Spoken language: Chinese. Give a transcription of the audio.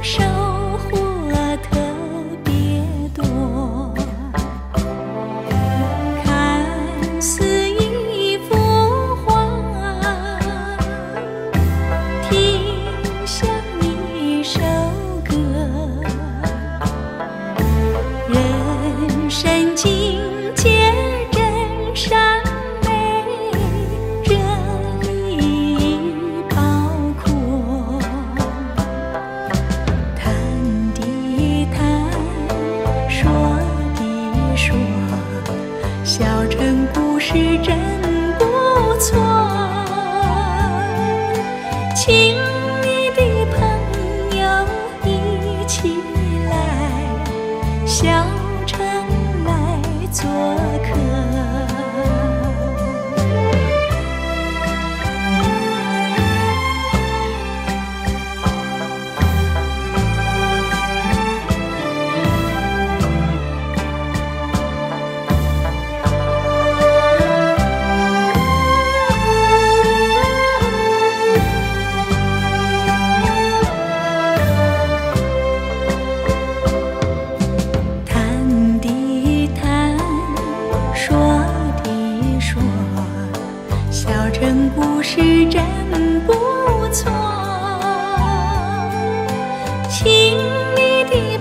收获特别多，看似一幅画，听像一首歌，人生境界真善美，这里包括。谈的谈，说的说，小城故事真不错。亲密的朋友一起来，小城来做客。谈的谈，说的说，小城故事真不错。亲密的